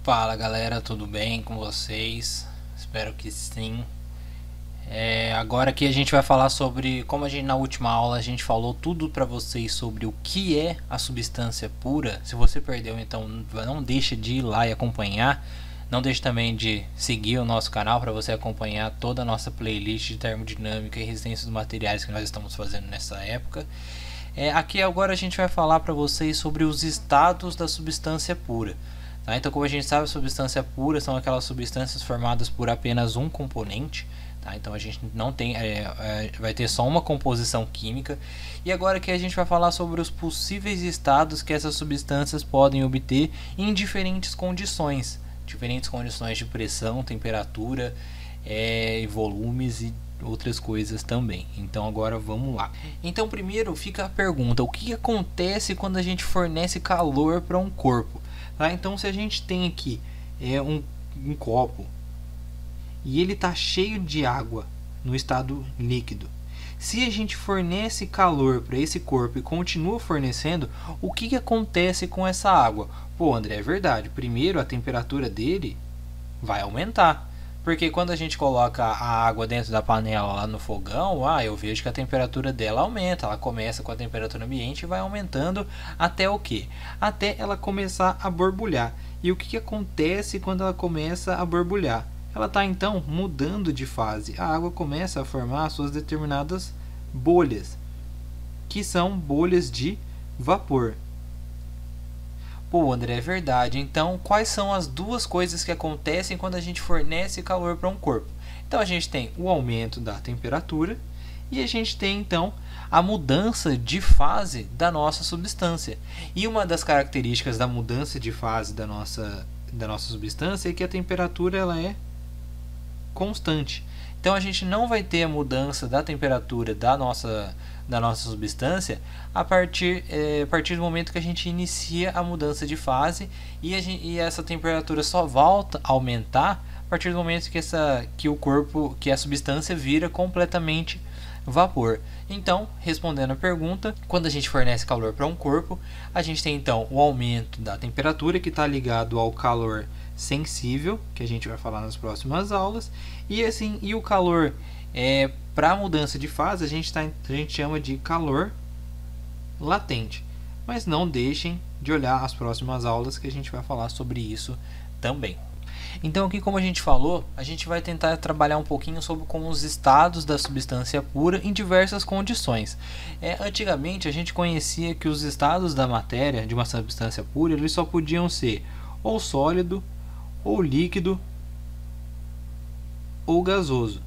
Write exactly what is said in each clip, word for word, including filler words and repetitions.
Fala galera, tudo bem com vocês? Espero que sim. É, agora aqui a gente vai falar sobre, como a gente na última aula a gente falou tudo para vocês sobre o que é a substância pura. Se você perdeu, então não deixa de ir lá e acompanhar. Não deixe também de seguir o nosso canal para você acompanhar toda a nossa playlist de termodinâmica e resistência dos materiais que nós estamos fazendo nessa época. É, aqui agora a gente vai falar para vocês sobre os estados da substância pura. Tá? Então, como a gente sabe, a substância pura são aquelas substâncias formadas por apenas um componente. Tá? Então a gente não tem, é, é, vai ter só uma composição química. E agora aqui a gente vai falar sobre os possíveis estados que essas substâncias podem obter em diferentes condições. Diferentes condições de pressão, temperatura, é, volumes e outras coisas também. Então agora vamos lá. Então primeiro fica a pergunta: o que acontece quando a gente fornece calor para um corpo? Tá? Então se a gente tem aqui é, um, um copo e ele está cheio de água no estado líquido, se a gente fornece calor para esse corpo e continua fornecendo, o que, que acontece com essa água? Pô, André, é verdade. Primeiro, a temperatura dele vai aumentar. Porque quando a gente coloca a água dentro da panela lá no fogão, ah, eu vejo que a temperatura dela aumenta. Ela começa com a temperatura ambiente e vai aumentando até o quê? Até ela começar a borbulhar. E o que, que acontece quando ela começa a borbulhar? Ela está então mudando de fase. A água começa a formar suas determinadas bolhas, que são bolhas de vapor. Pô, André, é verdade. Então, quais são as duas coisas que acontecem quando a gente fornece calor para um corpo? Então, a gente tem o aumento da temperatura e a gente tem, então, a mudança de fase da nossa substância. E uma das características da mudança de fase da nossa, da nossa substância é que a temperatura ela é constante. Então, a gente não vai ter a mudança da temperatura da nossa da nossa substância a partir, é, a partir do momento que a gente inicia a mudança de fase, e, a gente, e essa temperatura só volta a aumentar a partir do momento que, essa, que o corpo, que a substância vira completamente vapor. Então, respondendo a pergunta, quando a gente fornece calor para um corpo, a gente tem então o aumento da temperatura, que está ligado ao calor sensível, que a gente vai falar nas próximas aulas, e assim, e o calor é, para a mudança de fase a gente, tá, a gente chama de calor latente. Mas não deixem de olhar as próximas aulas, que a gente vai falar sobre isso também. Então aqui, como a gente falou, a gente vai tentar trabalhar um pouquinho sobre como os estados da substância pura em diversas condições. É, antigamente a gente conhecia que os estados da matéria de uma substância pura eles só podiam ser ou sólido, ou líquido, ou gasoso.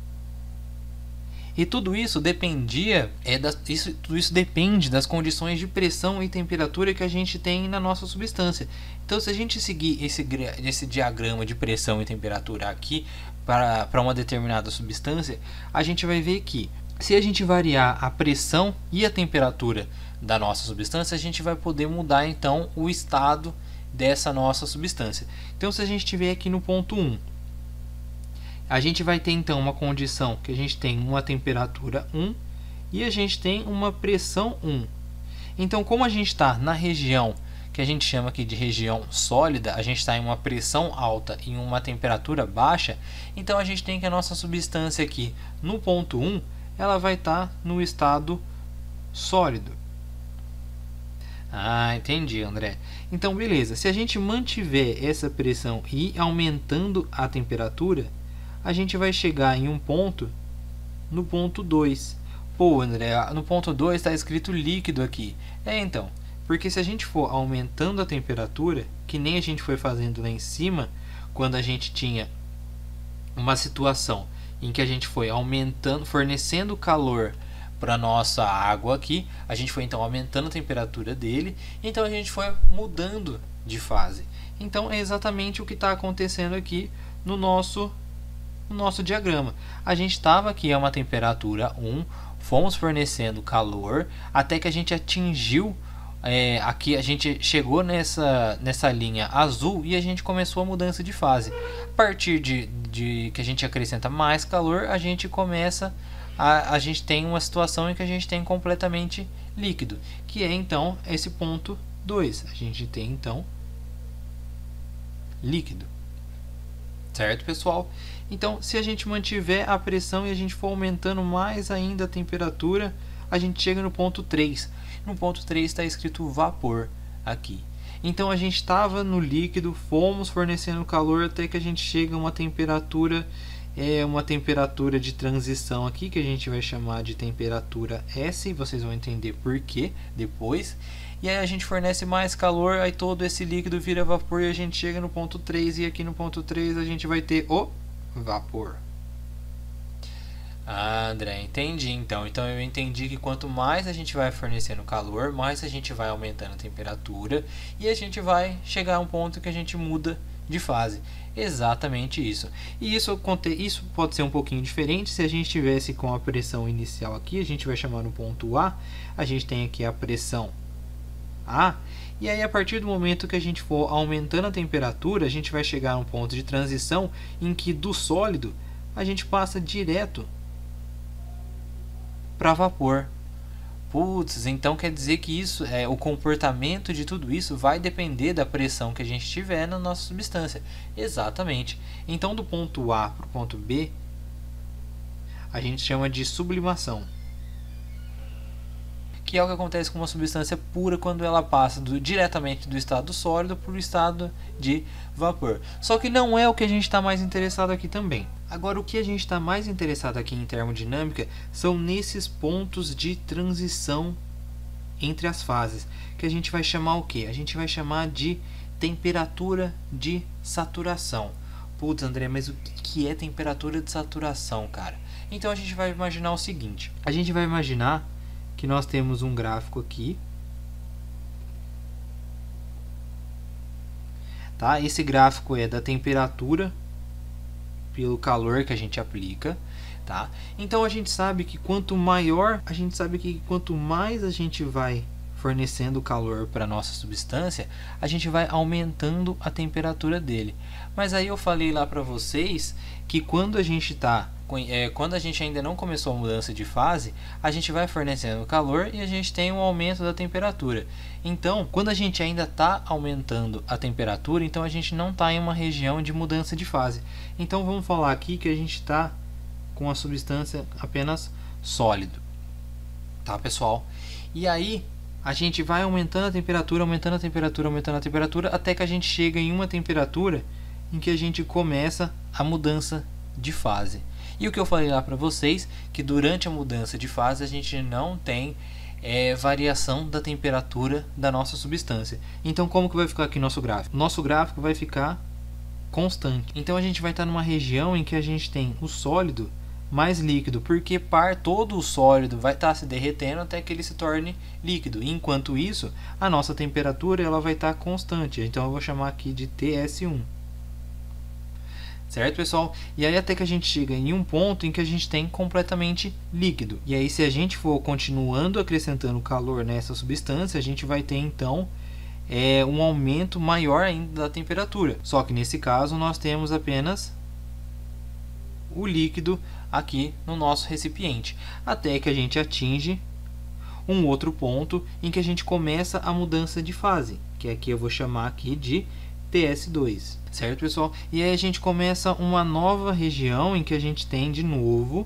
E tudo isso dependia, é das, isso, tudo isso depende das condições de pressão e temperatura que a gente tem na nossa substância. Então, se a gente seguir esse, esse diagrama de pressão e temperatura aqui para, para uma determinada substância, a gente vai ver que se a gente variar a pressão e a temperatura da nossa substância, a gente vai poder mudar então o estado dessa nossa substância. Então, se a gente estiver aqui no ponto um, a gente vai ter então uma condição que a gente tem uma temperatura um e a gente tem uma pressão um. Então, como a gente está na região que a gente chama aqui de região sólida, a gente está em uma pressão alta e em uma temperatura baixa, então a gente tem que a nossa substância aqui no ponto um, ela vai estar no estado sólido. Ah, entendi, André. Então, beleza. Se a gente mantiver essa pressão e aumentando a temperatura, a gente vai chegar em um ponto, no ponto dois. Pô, André, no ponto dois está escrito líquido aqui. É, então, porque se a gente for aumentando a temperatura, que nem a gente foi fazendo lá em cima, quando a gente tinha uma situação em que a gente foi aumentando, fornecendo calor para nossa água aqui, a gente foi então aumentando a temperatura dele, então a gente foi mudando de fase. Então é exatamente o que está acontecendo aqui no nosso no nosso diagrama. A gente estava aqui a uma temperatura um, fomos fornecendo calor até que a gente atingiu é, aqui a gente chegou nessa, nessa linha azul e a gente começou a mudança de fase. A partir de, de que a gente acrescenta mais calor, a gente começa a, a gente tem uma situação em que a gente tem completamente líquido, que é então esse ponto dois. A gente tem então líquido. Certo, pessoal? Então, se a gente mantiver a pressão e a gente for aumentando mais ainda a temperatura, a gente chega no ponto três. No ponto três está escrito vapor aqui. Então, a gente estava no líquido, fomos fornecendo calor até que a gente chega a uma temperatura, é uma temperatura de transição aqui, que a gente vai chamar de temperatura S. Vocês vão entender por quê depois. E aí a gente fornece mais calor, aí todo esse líquido vira vapor e a gente chega no ponto três. E aqui no ponto três a gente vai ter o vapor. Ah, André, entendi então. Então eu entendi que quanto mais a gente vai fornecendo calor, mais a gente vai aumentando a temperatura e a gente vai chegar a um ponto que a gente muda de fase. Exatamente isso. E isso, isso pode ser um pouquinho diferente se a gente tivesse com a pressão inicial aqui. A gente vai chamar no ponto A. A gente tem aqui a pressão A. E aí, a partir do momento que a gente for aumentando a temperatura, a gente vai chegar a um ponto de transição em que do sólido a gente passa direto para vapor. Putz, então quer dizer que isso, é, o comportamento de tudo isso vai depender da pressão que a gente tiver na nossa substância. Exatamente. Então, do ponto A para o ponto B, a gente chama de sublimação, que é o que acontece com uma substância pura quando ela passa do, diretamente do estado sólido para o estado de vapor. Só que não é o que a gente está mais interessado aqui também. Agora, o que a gente está mais interessado aqui em termodinâmica são nesses pontos de transição entre as fases, que a gente vai chamar o quê? A gente vai chamar de temperatura de saturação. Putz, André, mas o que é temperatura de saturação, cara? Então a gente vai imaginar o seguinte. A gente vai imaginar que nós temos um gráfico aqui, tá? Esse gráfico é da temperatura pelo calor que a gente aplica, tá? Então a gente sabe que quanto maior, a gente sabe que quanto mais a gente vai fornecendo calor para nossa substância, a gente vai aumentando a temperatura dele. Mas aí eu falei lá para vocês que quando a gente tá É, quando a gente ainda não começou a mudança de fase, a gente vai fornecendo calor e a gente tem um aumento da temperatura. Então, quando a gente ainda está aumentando a temperatura, então a gente não está em uma região de mudança de fase. Então, vamos falar aqui que a gente está com a substância apenas sólido, tá, pessoal? E aí, a gente vai aumentando a temperatura, aumentando a temperatura, aumentando a temperatura, até que a gente chega em uma temperatura em que a gente começa a mudança de fase. E o que eu falei lá para vocês, que durante a mudança de fase a gente não tem é, variação da temperatura da nossa substância. Então, como que vai ficar aqui nosso gráfico? Nosso gráfico vai ficar constante. Então, a gente vai estar numa região em que a gente tem o sólido mais líquido, porque par todo o sólido vai estar se derretendo até que ele se torne líquido. Enquanto isso, a nossa temperatura ela vai estar constante. Então, eu vou chamar aqui de T S um. Certo, pessoal? E aí até que a gente chega em um ponto em que a gente tem completamente líquido. E aí, se a gente for continuando acrescentando calor nessa substância, a gente vai ter então é, um aumento maior ainda da temperatura. Só que nesse caso nós temos apenas o líquido aqui no nosso recipiente. Até que a gente atinge um outro ponto em que a gente começa a mudança de fase, que aqui eu vou chamar aqui de T S dois. Certo, pessoal? E aí a gente começa uma nova região em que a gente tem de novo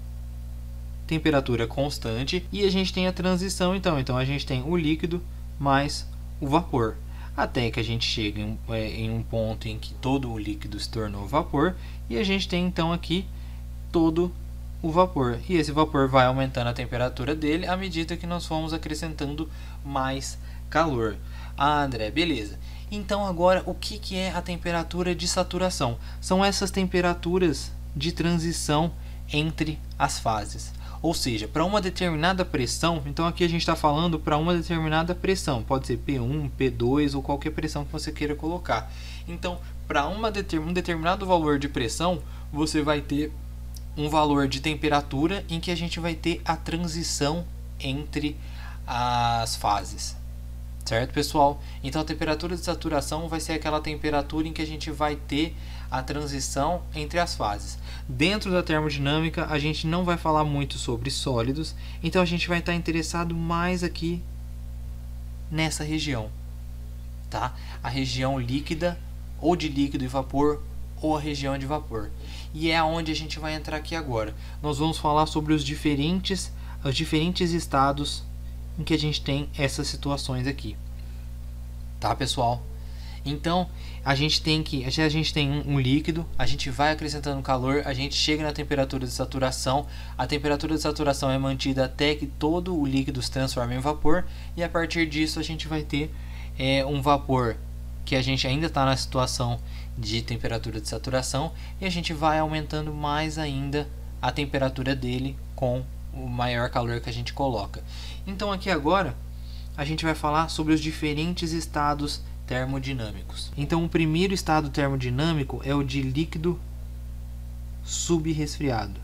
temperatura constante e a gente tem a transição então. Então a gente tem o líquido mais o vapor. Até que a gente chega em, é, em um ponto em que todo o líquido se tornou vapor e a gente tem então aqui todo o vapor. E esse vapor vai aumentando a temperatura dele à medida que nós formos acrescentando mais calor. Ah, André, beleza. Então agora o que, que é a temperatura de saturação? São essas temperaturas de transição entre as fases. Ou seja, para uma determinada pressão, então aqui a gente está falando para uma determinada pressão, pode ser P um, P dois ou qualquer pressão que você queira colocar. Então, para uma deter, um determinado valor de pressão, você vai ter um valor de temperatura em que a gente vai ter a transição entre as fases. Certo, pessoal? Então a temperatura de saturação vai ser aquela temperatura em que a gente vai ter a transição entre as fases. Dentro da termodinâmica a gente não vai falar muito sobre sólidos, então a gente vai estar interessado mais aqui nessa região, tá? A região líquida ou de líquido e vapor, ou a região de vapor. E é aonde a gente vai entrar aqui agora. Nós vamos falar sobre os diferentes, os diferentes estados em que a gente tem essas situações aqui. Tá, pessoal? Então, a gente tem que, a gente tem um, um líquido, a gente vai acrescentando calor, a gente chega na temperatura de saturação, a temperatura de saturação é mantida até que todo o líquido se transforme em vapor, e a partir disso a gente vai ter é, um vapor que a gente ainda está na situação de temperatura de saturação, e a gente vai aumentando mais ainda a temperatura dele com o maior calor que a gente coloca. Então aqui agora a gente vai falar sobre os diferentes estados termodinâmicos. Então o primeiro estado termodinâmico é o de líquido subresfriado.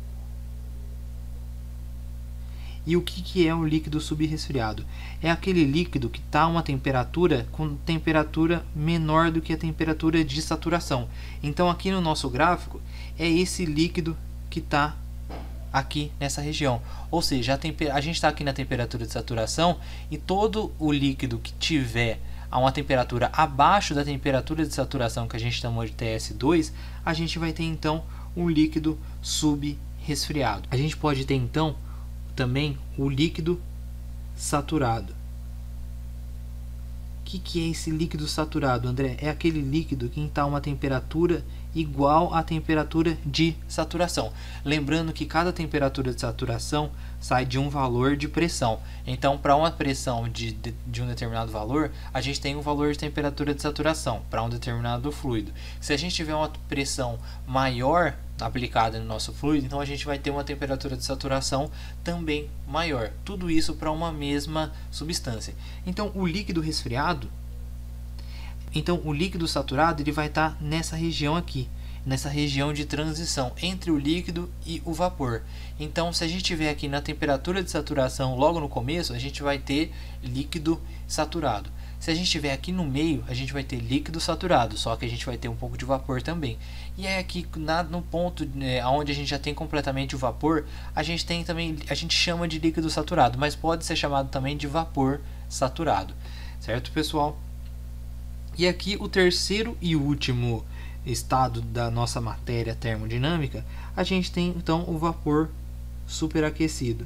E o que, que é o líquido subresfriado? É aquele líquido que está a uma temperatura com temperatura menor do que a temperatura de saturação. Então aqui no nosso gráfico é esse líquido que está aqui nessa região. Ou seja, a, a gente está aqui na temperatura de saturação, e todo o líquido que tiver a uma temperatura abaixo da temperatura de saturação, que a gente chamou de T S dois, a gente vai ter então um líquido subresfriado. A gente pode ter então também o líquido saturado. O que, que é esse líquido saturado, André? É aquele líquido que está a uma temperatura igual à temperatura de saturação. Lembrando que cada temperatura de saturação sai de um valor de pressão. Então, para uma pressão de, de, de um determinado valor, a gente tem um valor de temperatura de saturação para um determinado fluido. Se a gente tiver uma pressão maior aplicada no nosso fluido, então a gente vai ter uma temperatura de saturação também maior. Tudo isso para uma mesma substância. Então, o líquido resfriado, então o líquido saturado, ele vai estar nessa região aqui, nessa região de transição entre o líquido e o vapor. Então, se a gente tiver aqui na temperatura de saturação logo no começo, a gente vai ter líquido saturado. Se a gente estiver aqui no meio, a gente vai ter líquido saturado, só que a gente vai ter um pouco de vapor também. E é aqui na, no ponto né, onde a gente já tem completamente o vapor, a gente tem também, a gente chama de líquido saturado, mas pode ser chamado também de vapor saturado, certo, pessoal? E aqui o terceiro e último estado da nossa matéria termodinâmica, a gente tem então o vapor superaquecido,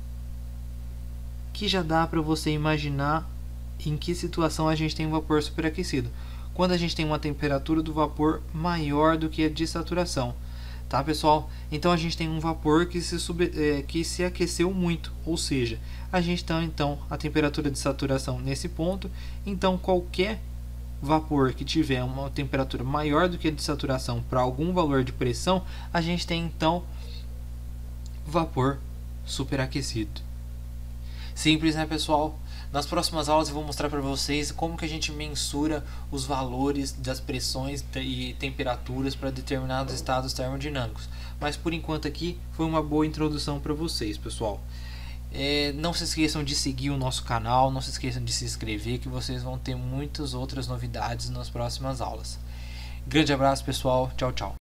que já dá para você imaginar em que situação a gente tem um vapor superaquecido. Quando a gente tem uma temperatura do vapor maior do que a de saturação, tá, pessoal? Então a gente tem um vapor que se, sub, é, que se aqueceu muito, ou seja, a gente tem então a temperatura de saturação nesse ponto. Então qualquer vapor que tiver uma temperatura maior do que a de saturação para algum valor de pressão, a gente tem então vapor superaquecido. Simples, né, pessoal? Nas próximas aulas eu vou mostrar para vocês como que a gente mensura os valores das pressões e temperaturas para determinados estados termodinâmicos. Mas por enquanto aqui foi uma boa introdução para vocês, pessoal. É, não se esqueçam de seguir o nosso canal, não se esqueçam de se inscrever, que vocês vão ter muitas outras novidades nas próximas aulas. Grande abraço, pessoal. Tchau, tchau.